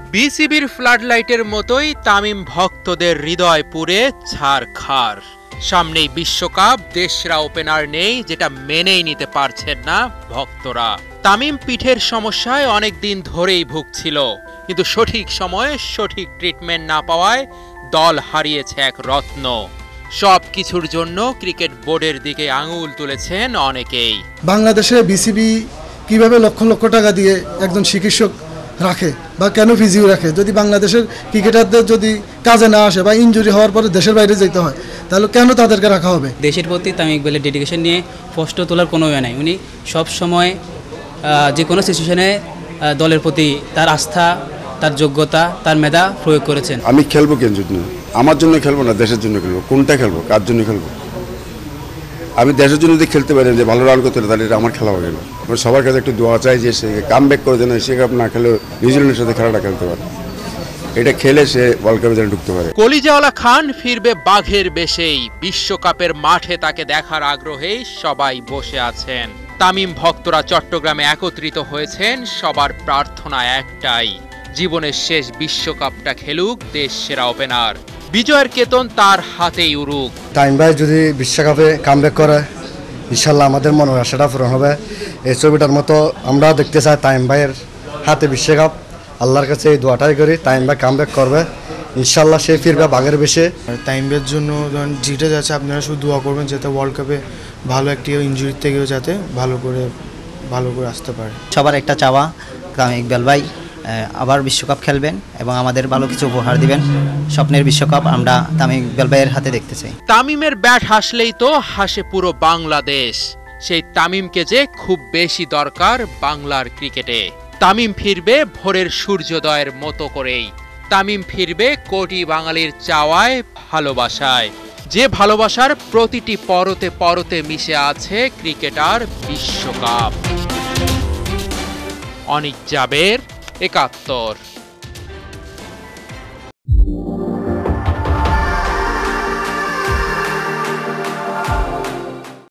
বিসিবির ফ্লাডলাইটের মতোই তামিম ভক্তদের হৃদয় পুড়ে ছারখার। সামনেই বিশ্বকাপ, দেশরা ওপেনার নেই, যেটা মেনেই নিতে পারছেন না ভক্তরা। তামিম পিঠের সমস্যায় অনেক দিন ধরেই ভুগছিল, কিন্তু সঠিক সময়ে সঠিক ট্রিটমেন্ট না পাওয়ায় দল হারিয়েছে এক রত্ন। সব কিছুর জন্য ক্রিকেট বোর্ডের দিকে আঙুল তুলেছেন অনেকেই। বাংলাদেশে বিসিবি কিভাবে লক্ষ লক্ষ টাকা দিয়ে একজন চিকিৎসক রাখে বা কেন ফিজিও রাখে? যদি বাংলাদেশের ক্রিকেটারদের যদি কাজে না আসে বা ইনজুরি হওয়ার পরে দেশের বাইরে যেতে হয়, তাহলে কেন তাদেরকে রাখা হবে? দেশের প্রতি তামিম ইকবালের ডেডিকেশন নিয়ে প্রশ্ন তোলার কোনো ওয়ে নাই। উনি সব সময় যে কোনো সিচুয়েশনে দলের প্রতি তার আস্থা, তার যোগ্যতা, তার মেধা প্রয়োগ করেছেন। আমি খেলবো কেন জন্য? আমার জন্য খেলবো না দেশের জন্য খেলবো? কোনটা খেলবো, কার জন্য খেলবো? আমি দেশের জন্য যদি খেলতে পারি, যে ভালো রান করতে পারি, তাহলে এটা আমার খেলা হয়ে গেল। সবার কাছে একটু দোয়া চাই যে সে কাম ব্যাক করে যেন এশিয়া কাপ না খেলে নিউজিল্যান্ডের সাথে খেলাটা খেলতে পারে। এটা খেলে সে ওয়ার্ল্ড কাপে যেন ঢুকতে পারে। কলিজাওয়ালা খান ফিরবে বাঘের বেশেই। বিশ্বকাপের মাঠে তাকে দেখার আগ্রহেই সবাই বসে আছেন। তামিম ভক্তরা চট্টগ্রামে একত্রিত হয়েছেন, সবার প্রার্থনা একটাই, জীবনের শেষ বিশ্বকাপটা খেলুক দেশ সেরা ওপেনার। বিজয়ের কেতন তার হাতেই উড়ুক। তামিম ভাই যদি বিশ্বকাপে কামব্যাক করে, ইনশাল্লাহ আমাদের মনের আশাটা পূরণ হবে। এই ছবিটার মতো আমরা দেখতে চাই তামিম ভাইয়ের হাতে বিশ্বকাপ। আল্লাহর কাছে এই দোয়াটাই করি, তামিম ভাই কামব্যাক করবে, ইনশাল্লাহ সে ফিরবে বাঘের বেশে। তামিম ভাইয়ের জন্য জিতে যাচ্ছে, আপনারা শুধু দোয়া করবেন যাতে ওয়ার্ল্ড কাপে ভালো একটি ইনজুরির থেকেও যাতে ভালো করে আসতে পারে। সবার একটা চাওয়া, তামিম ইকবাল ভাই আবার বিশ্বকাপ খেলবেন এবং আমাদের ভালো কিছু উপহার দিবেন। স্বপ্নের বিশ্বকাপ আমরা তামিম ইকবাল ভাইয়ের হাতে দেখতে চাই। তামিমের ব্যাট হাসলেই তো হাসে পুরো বাংলাদেশ। সেই তামিমকে যে খুব বেশি দরকার বাংলার ক্রিকেটে। তামিম ফিরবে ভোরের সূর্যোদয়ের মতো করেই। তামিম ফিরবে কোটি বাঙালির চাওয়ায়, ভালোবাসায়, যে ভালোবাসার প্রতিটি পরতে পরতে মিশে আছে ক্রিকেটার বিশ্বকাপ। অনিক জাবের, ৭১।